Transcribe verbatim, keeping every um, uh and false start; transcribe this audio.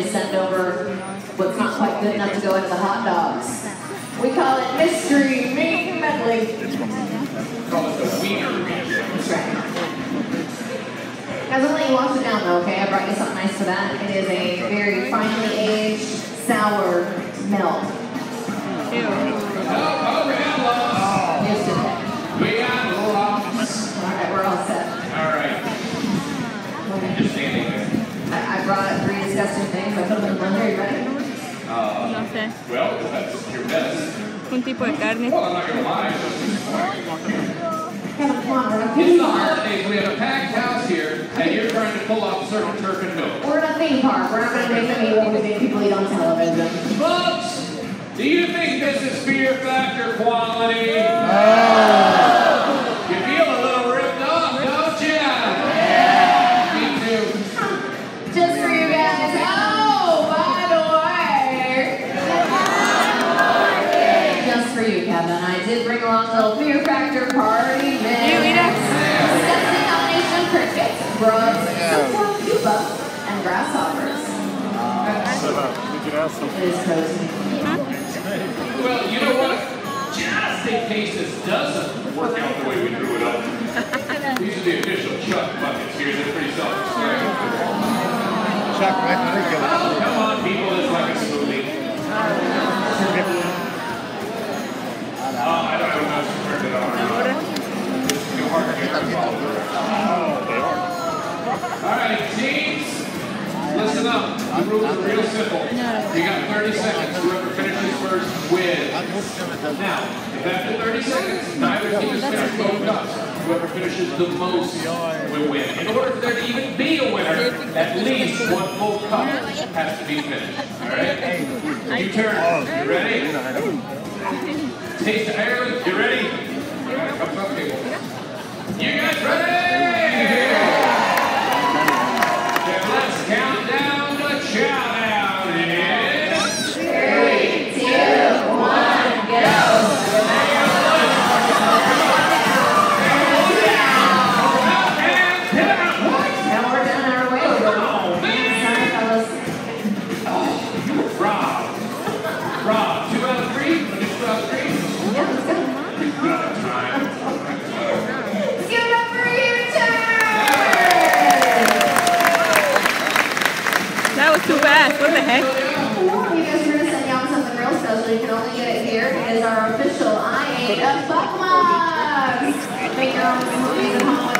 is send over what's not quite good enough to go into the hot dogs. We call it mystery meat medley. Call it the wiener medley. That's right. Guys, I'll let you wash it down though, okay? I brought you something nice for that. It is a very finely aged sour milk. Ew. Oh, Corella! Just a bit. We got lots. Alright, we're all set. Alright. Just standing there. I, I brought three disgusting things. I put them in the blender. Are you ready? Uh, No sé. well, that's your best. Un tipo de carne. Well, I'm not going to lie. Kevin, come on, we're in a It's theme the park. holidays. We have a packed house here, and you're trying to pull off certain turf and milk. We're in a theme park. We're not going to make them eat what we make people eat on television. Folks, do you think this is Fear Factor quality? No. You feel a little ripped off, don't you? Yeah. Me too. Just for you guys. Oh, by the way. Just for you, Kevin. I did bring along a little Fear Factor party mix. You eat it? Disgusting combination of crickets, grubs, silkworm pupa, and grasshoppers. It is cozy. Well, you know what? Just in case this doesn't work out the way we drew it up, these are the official Chuck buckets here. They're pretty self-explanatory. Chuck, Oh, come on, people. It's like a smoothie. Oh, I don't know how to turn it on. It's too hard to get it all. All right, teams. Listen up. The rules are real simple. You got thirty seconds. Whoever finishes first wins. Now, if after thirty seconds, neither team has finished both cups, whoever finishes the most will win. In order for there to even be a winner, at least one full cup has to be finished. All right? You turn. You ready? Taste the air. You ready? All right, come up here. You guys ready? Let's count down the countdown in Three, two, one, go! Now we're done our way. Oh, man! Rob. Rob, two out of three? Two out of three? Yeah, let's go. Not enough time. Let's give it up for you, That was too fast. What the heck? You guys are going to send you on something real special. You can only get it here. It is our official I Ate a Buck Mug. Make your own smoothies at home.